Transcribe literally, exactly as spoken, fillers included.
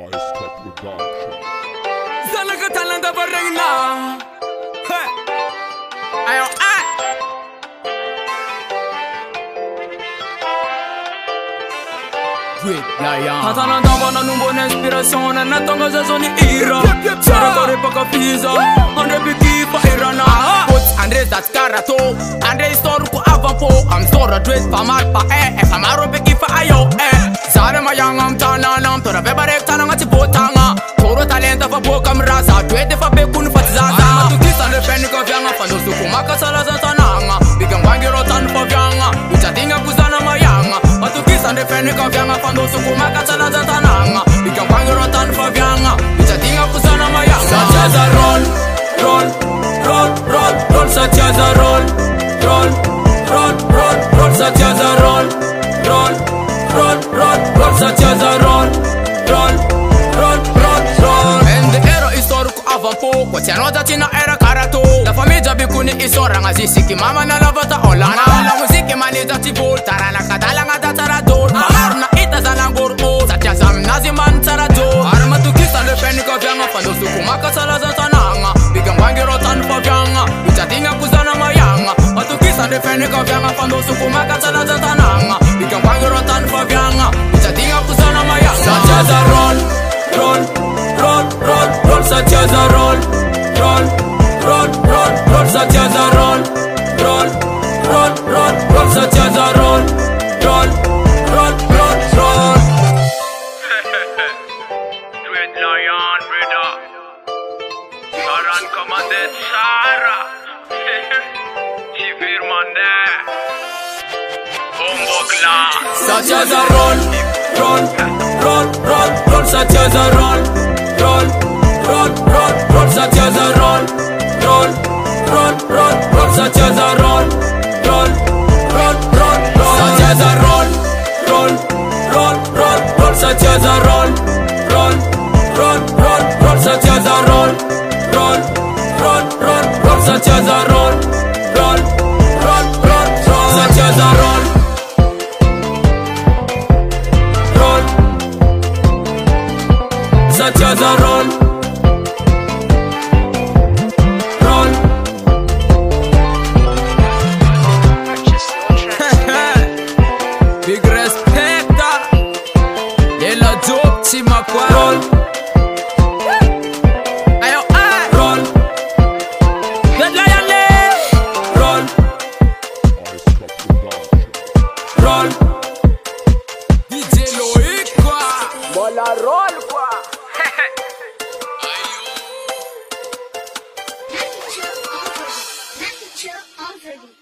Ice Cup Production. Zalaka talanta barregna. Hey. Ayo ah. Hatana ndabana numbona inspiration na tonga zazoni ira. Sara kore paka pizza. Andre biki fa irana. Put Andre dat karato. Andre store ko avampo. Am store dress pa mal pa eh. E fa maro biki fa ayo eh. Zare mayangam tananam tora bebarek tananga chipotanga. Toro talenta fa boka mraza. Twede fa bekun fa zaza. Matukisa ne peni ko vyanga fando suku makasala za tananga. Bigang wangi rotan fa vyanga. Uchatinga kuzana mayanga. Matukisa ne peni ko vyanga fando suku makasala za tananga. Bigang wangi rotan fa vyanga. Uchatinga kuzana mayanga. Such as a roll, roll, roll, roll, roll. Such as a roll, roll, roll, roll, roll. Such as a roll, roll, roll, roll, roll. Such as a roll, roll, roll, roll, roll. And the era histórico avampo. Quando nota tina era karato. La famiglia bikuni isora ngazisi ki mama na lavata olana. La musica manita ti voltara na kadala ngata tarador. Marna ita zalangor o. Satya zamnazi man tarador. Arma tu kisa le peni ko vyanga fando suku makasala za tananga. Bigang wangi rotan fa vyanga. Uchatinga kuzana mayanga. Matu kisa le peni ko vyanga fando suku makasala za tananga. Bigang wangi rotan fa vyanga. Uchatinga kuzana mayanga. Such as a roll, roll, roll, roll, roll. Such as a roll, roll, roll, roll, roll. Such as a roll, roll, roll, roll, roll. Such as a roll, roll, roll, roll, roll. Dread Lion, brother. Saran Kamande Sara. Chivir Mande. Bombokla. Such as a roll, roll, roll, roll, roll. Such as a roll, roll, roll, roll, roll. Such as a roll, roll, roll, roll, roll. Such as a roll, roll, roll, roll, roll. Such as a roll, roll, roll, roll, roll. Such as a roll, roll, roll, roll, roll. Such as a roll, roll, roll, roll, roll. Such as a roll, roll, roll, roll, roll. Such as a roll. Such as a roll, roll. Big respect de la dope si ma kwa roll. Ayo ah roll. Dread Lion le roll. Ice Cup Production. Roll. D J Loic quoi. Bola roll quoi. Picture already.